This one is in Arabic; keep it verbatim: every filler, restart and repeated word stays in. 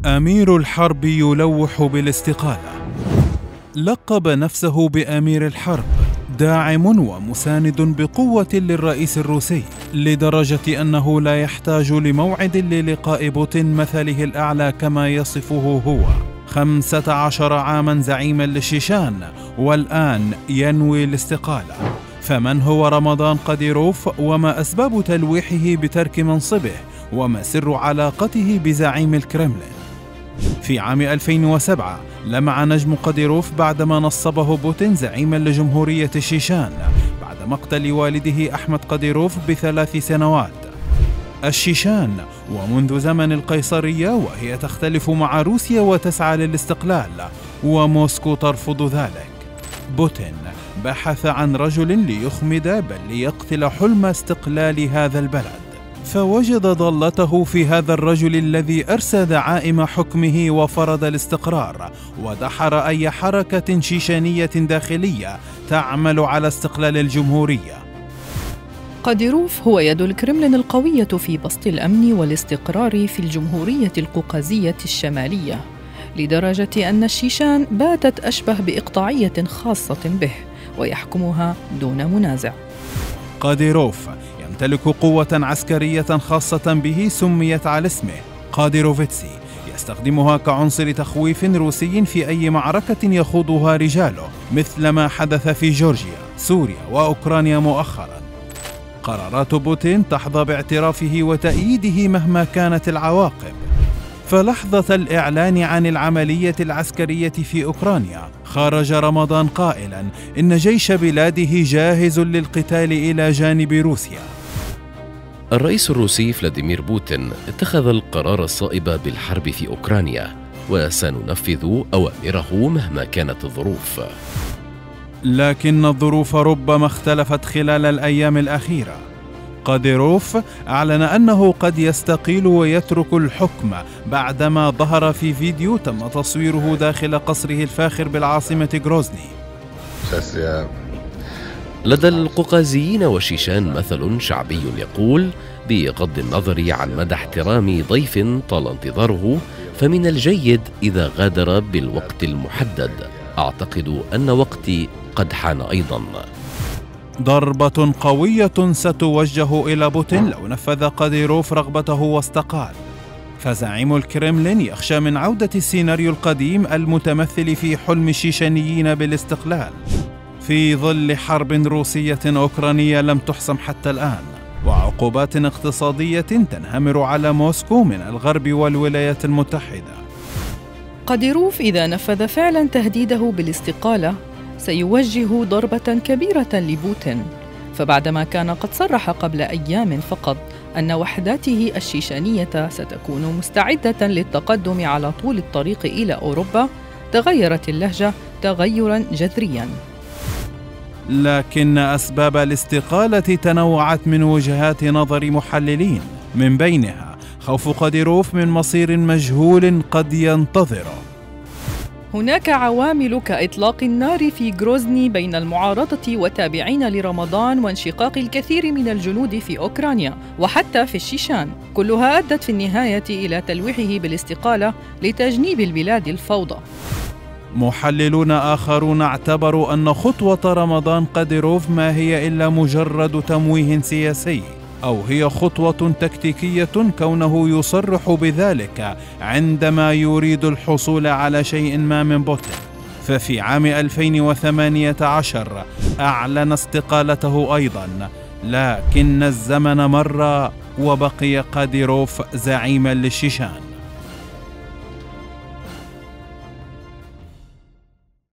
أمير الحرب يلوح بالاستقالة. لقب نفسه بأمير الحرب، داعم ومساند بقوة للرئيس الروسي، لدرجة أنه لا يحتاج لموعد للقاء بوتين مثله الأعلى كما يصفه هو. خمسة عشر عاما زعيما للشيشان، والآن ينوي الاستقالة. فمن هو رمضان قاديروف، وما أسباب تلويحه بترك منصبه، وما سر علاقته بزعيم الكرملين؟ في عام ألفين وسبعة لمع نجم قاديروف بعدما نصبه بوتين زعيما لجمهورية الشيشان بعد مقتل والده أحمد قاديروف بثلاث سنوات. الشيشان ومنذ زمن القيصرية وهي تختلف مع روسيا وتسعى للاستقلال، وموسكو ترفض ذلك. بوتين بحث عن رجل ليخمد بل ليقتل حلم استقلال هذا البلد، فوجد ضالته في هذا الرجل الذي أرسى دعائم حكمه وفرض الاستقرار، ودحر أي حركة شيشانية داخلية تعمل على استقلال الجمهورية. قاديروف هو يد الكرملين القوية في بسط الأمن والاستقرار في الجمهورية القوقازية الشمالية، لدرجة أن الشيشان باتت أشبه بإقطاعية خاصة به ويحكمها دون منازع. قاديروف يمتلك قوة عسكرية خاصة به سميت على اسمه، قاديروفيتسي، يستخدمها كعنصر تخويف روسي في أي معركة يخوضها رجاله، مثل ما حدث في جورجيا، سوريا وأوكرانيا مؤخرا. قرارات بوتين تحظى باعترافه وتأييده مهما كانت العواقب. فلحظة الإعلان عن العملية العسكرية في أوكرانيا خرج رمضان قائلا إن جيش بلاده جاهز للقتال إلى جانب روسيا. الرئيس الروسي فلاديمير بوتين اتخذ القرار الصائب بالحرب في أوكرانيا، وسننفذ أوامره مهما كانت الظروف. لكن الظروف ربما اختلفت خلال الأيام الأخيرة. قاديروف أعلن أنه قد يستقيل ويترك الحكم بعدما ظهر في فيديو تم تصويره داخل قصره الفاخر بالعاصمة غروزني. لدى القوقازيين والشيشان مثل شعبي يقول: بغض النظر عن مدى احترام ضيف طال انتظاره، فمن الجيد إذا غادر بالوقت المحدد. أعتقد أن وقتي قد حان أيضا. ضربة قوية ستوجه إلى بوتين لو نفذ قاديروف رغبته واستقال. فزعيم الكرملين يخشى من عودة السيناريو القديم المتمثل في حلم الشيشانيين بالاستقلال، في ظل حرب روسية أوكرانية لم تحسم حتى الآن، وعقوبات اقتصادية تنهمر على موسكو من الغرب والولايات المتحدة. قاديروف إذا نفذ فعلا تهديده بالاستقالة سيوجه ضربة كبيرة لبوتين، فبعدما كان قد صرح قبل أيام فقط أن وحداته الشيشانية ستكون مستعدة للتقدم على طول الطريق إلى أوروبا، تغيرت اللهجة تغيراً جذرياً. لكن أسباب الاستقالة تنوعت من وجهات نظر محللين، من بينها خوف قاديروف من مصير مجهول قد ينتظره. هناك عوامل كإطلاق النار في غروزني بين المعارضة وتابعين لرمضان، وانشقاق الكثير من الجنود في أوكرانيا وحتى في الشيشان، كلها أدت في النهاية إلى تلويحه بالاستقالة لتجنيب البلاد الفوضى. محللون آخرون اعتبروا أن خطوة رمضان قاديروف ما هي إلا مجرد تمويه سياسي، أو هي خطوة تكتيكية كونه يصرح بذلك عندما يريد الحصول على شيء ما من بوتين. ففي عام ألفين وثمانية عشر أعلن استقالته أيضا، لكن الزمن مر وبقي قاديروف زعيما للشيشان.